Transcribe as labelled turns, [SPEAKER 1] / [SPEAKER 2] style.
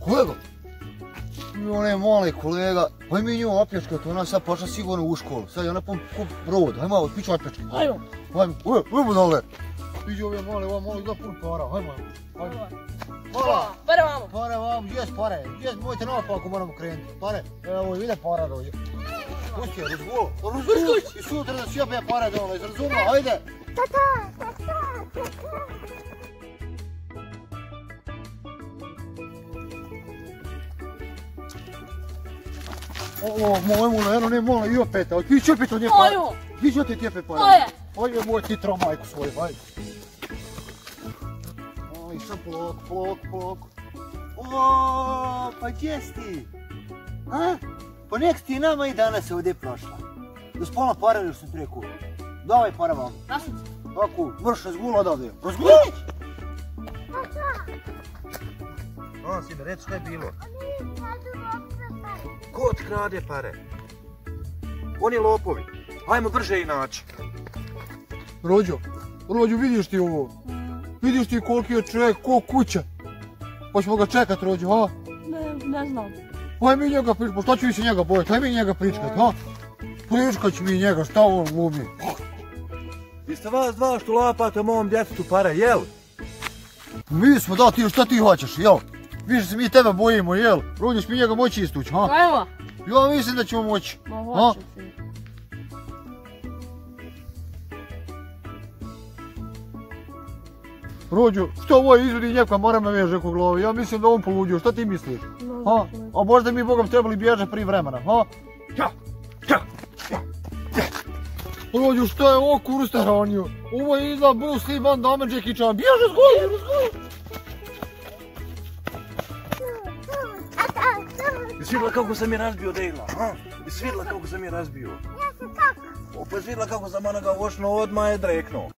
[SPEAKER 1] Kolega? Onaj mali kolega, pa mi nju opječkati, ona sad pošla sigurno u školu. Sad je ona pun brod, hajmo, otpiću opječkati.
[SPEAKER 2] Hajmo.
[SPEAKER 1] Hajmo dole. Iđe ove mali, da pun para, hajmo. Mala.
[SPEAKER 2] Pare vamo.
[SPEAKER 1] Pare vamo, gdje su pare? Mojte naopako moramo krenuti. Pare, evo ide para dođe. Pusti je, razgulo. I sutra da sjebe pare dole, izrazumno, hajde.
[SPEAKER 3] Tata.
[SPEAKER 1] Eno, ne, mola, i opet, ti će opet od nje pare. Ti će opet opet pare. Ajde, moj ti majku svoju, ajde. Aj, sam polok. O, pa gdje si ti? A? Pa nek ti nama i danas ovdje prošla. Da spola pare još sam ti rekao. Davaj para vam.
[SPEAKER 2] Nasuci.
[SPEAKER 1] Tako, vrš razgula odavde. Razgula! Sine, reci šta je bilo? Ko ti krade pare? Oni lopovi. Hajmo brže i naći. Rođo, vidiš ti ovo? Vidiš ti koliki je čovjek, ko kuća? Hoćemo ga čekat, Rođo, ha?
[SPEAKER 2] Ne znam.
[SPEAKER 1] Hajde mi njega pričati, pa šta ću vi se njega bojati? Hajde mi njega pričati, ha? Pričkat ću mi njega, šta on glumi?
[SPEAKER 4] Jeste vas dva što lapate mom djetetu pare, jel?
[SPEAKER 1] Mi smo, da, ti šta ti hoćeš, jel? Više se mi tebe bojimo, jel? Rođo, ćeš mi njega moći istući, ha?
[SPEAKER 2] Evo.
[SPEAKER 1] Ja mislim da ćemo moći.
[SPEAKER 2] Ma hoće ti.
[SPEAKER 1] Rođo, što ovo izvodi njeka mora me veže oko glavi, ja mislim da on poluđio, šta ti misliš? Ha? A možda mi Bogom trebali bježe prije vremena, ha? Rođo, šta je ovo kurste hranio? Ovo je izgleda Bruce Lee, Van Damme, Jackie Chan, bježe zgodi!
[SPEAKER 4] Jesi vidjela kako sam je razbio Dejla, ha? Jesi vidjela kako sam je razbio?
[SPEAKER 3] Ja sam kako.
[SPEAKER 4] Pa jesi vidjela kako sam onoga ošno odmah je dreknuo.